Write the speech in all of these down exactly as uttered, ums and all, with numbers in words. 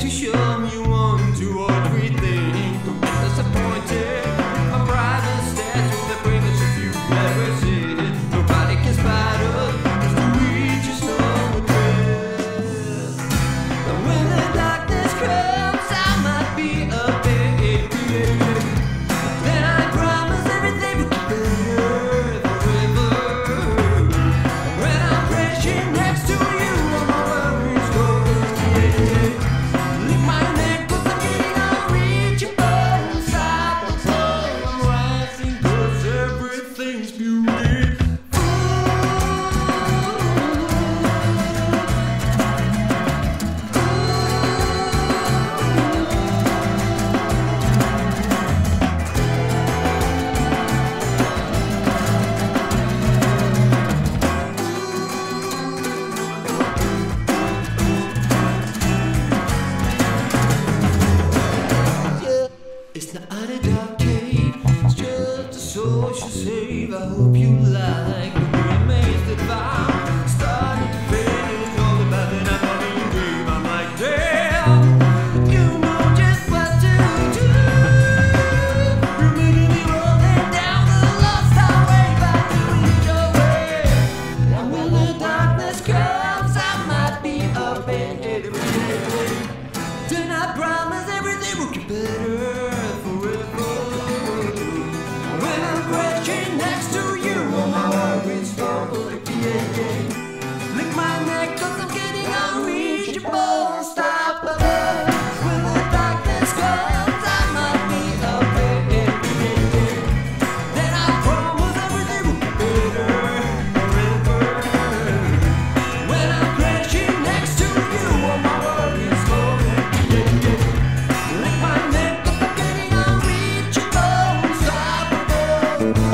to show me you want to what we think. Don't get disappointed. My pride and statue that bring us a few never see it. Nobody can spite us, cause the reach is no regret. And when the darkness comes, I might be a baby. Then I promise everything will get better forever. When I'm crashing next to you, all my worries go away. Lick my neck cause I'm getting unreachable. Unstoppable, I'm rising cause everything's beautiful. It's not a dark cave, it's just a social save. I hope you like the way I made the vibe. Starting to fade, it's all about that I'm on the dream. I'm like, damn, you know just what to do. You're making me rolling down the lost highway by doing it your way. And when the darkness comes, I might be up and headed. Then I promise everything will get better. Next to you, all my worries fall away. Lick my neck cause I'm getting unreachable, unstoppable. When the darkness comes, I might be a baby. Then I promise everything will be better forever. When I'm crashing next to you, all my worries fall away. Lick my neck cause I'm getting unreachable, unstoppable.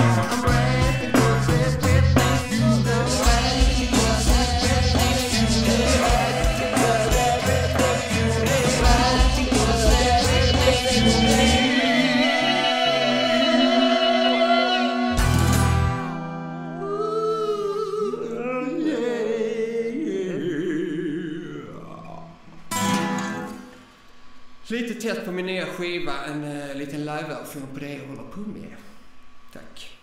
Lite test på min nya skiva, en uh, liten live-version på det jag håller på med. Tack.